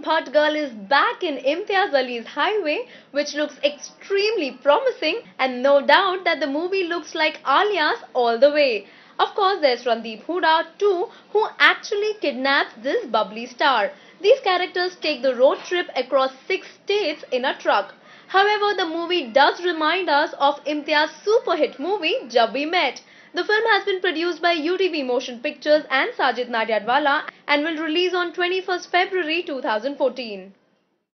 Thought Girl is back in Imtiaz Ali's Highway, which looks extremely promising, and no doubt that the movie looks like Alia's all the way. Of course, there's Randeep Hooda too, who actually kidnaps this bubbly star. These characters take the road trip across 6 states in a truck. However, the movie does remind us of Imtiaz's super hit movie Jab We Met. The film has been produced by UTV Motion Pictures and Sajid Nadiadwala and will release on 21st February 2014.